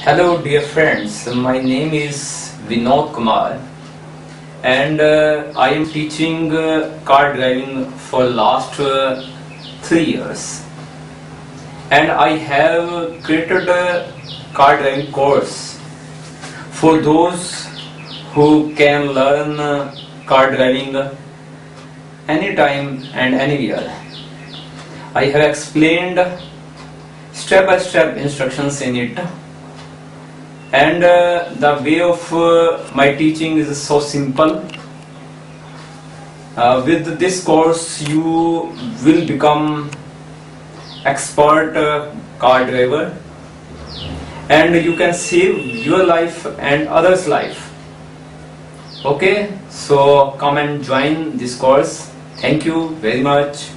Hello dear friends, my name is Vinod Kumar and I am teaching car driving for last 3 years, and I have created a car driving course for those who can learn car driving anytime and anywhere. I have explained step-by-step instructions in it, and the way of my teaching is so simple. With this course you will become expert car driver, and you can save your life and others' life. Okay, so come and join this course. Thank you very much.